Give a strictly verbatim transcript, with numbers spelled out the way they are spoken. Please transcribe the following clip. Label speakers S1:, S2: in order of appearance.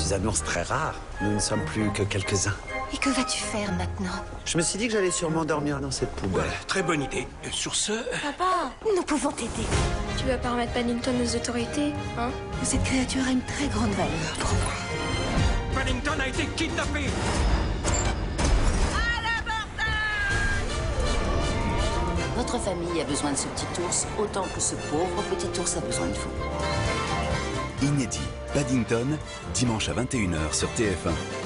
S1: suis un ours très rare. Nous ne sommes plus que quelques-uns.
S2: Et que vas-tu faire maintenant?
S1: Je me suis dit que j'allais sûrement dormir dans cette poubelle.
S3: Voilà, très bonne idée. Euh, Sur ce...
S2: Papa, nous pouvons t'aider.
S4: Tu vas pas remettre Paddington aux autorités, hein?
S2: Cette créature a une très grande valeur pour moi.
S3: Paddington a été kidnappé.
S2: Votre famille a besoin de ce petit ours autant que ce pauvre petit ours a besoin de vous.
S5: Inédit, Paddington, dimanche à vingt et une heures sur T F un.